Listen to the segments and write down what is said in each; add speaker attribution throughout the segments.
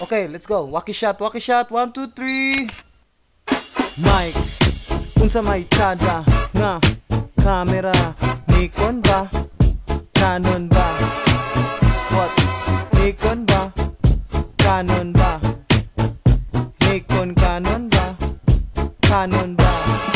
Speaker 1: Okay, let's go. Waki shot, 1, 2, 3. Mic, unsa may tsada nga camera, Nikon ba? Canon ba? What? Nikon ba? Canon ba? Nikon, Canon ba? Canon ba?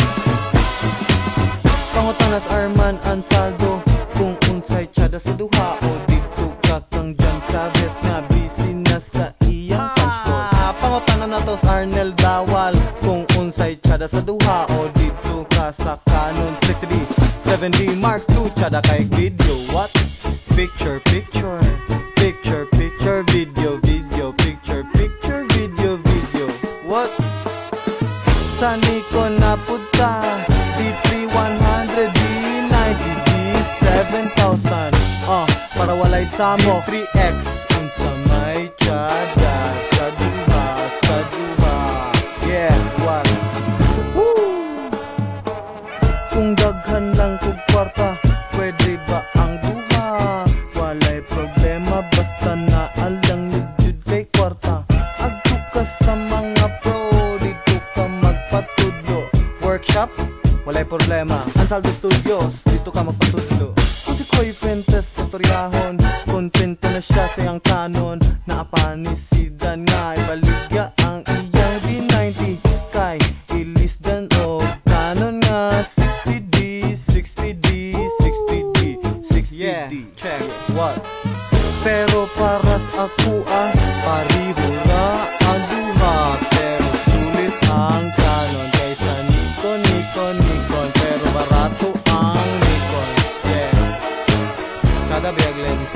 Speaker 1: Pangutangas Armand, ansaldo, kung unsay tsada sa duha o dito ka kang chaves nga busy na sa iyang punchboard. Pangutanan na to sa arneil dawal, kung unsay tsada sa duha o dito ka sa canon 60D 70 Mark II tsada kay video. What? Picture, picture, picture, picture, video, video, picture, picture, video, video. What? Sa Nikon na punta D3100, D90, D7000. Para walay samo 3X unsa may tsada sa duha, sa duha. Yeah, what? Woo! Kung daghan lang kog kwarta, pwede ba ang duha? Walay problema basta naalang jud kay kwarta. Adto ka sa mga pro, dito ka magpatudlo. Workshop, walay problema. Ansaldo Studios, dito ka magpatudlo. Kung si Koy Fuentes istoryahon, kontento na siya sa iyang canon. Naapanisidan nga ibaligya ang iyang D90 kay ilisdan o canon nga 60D, 60D, 60D, 60D. Yeah, check what? Pero para sa ako pariho na ang duha, pero sulit ang canon kaysa Nikon, Nikon, Nikon, pero barato ang Nikon. Yeah, tsada biyag lens.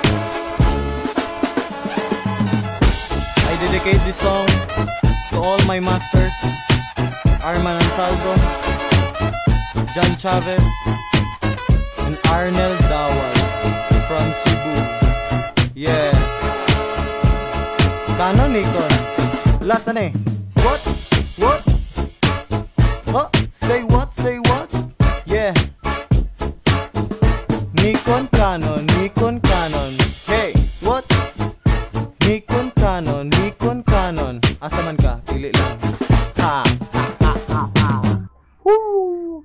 Speaker 1: I dedicate this song to all my masters, Armand Ansaldo, John Chaves, and Arneil Dawal from Cebu. Yeah, Canon, Nikon. Last na eh. What? What? Huh? Say what? Say what? Yeah. Nikon, Canon, Nikon, Canon. Hey, what? Nikon, Canon, Nikon.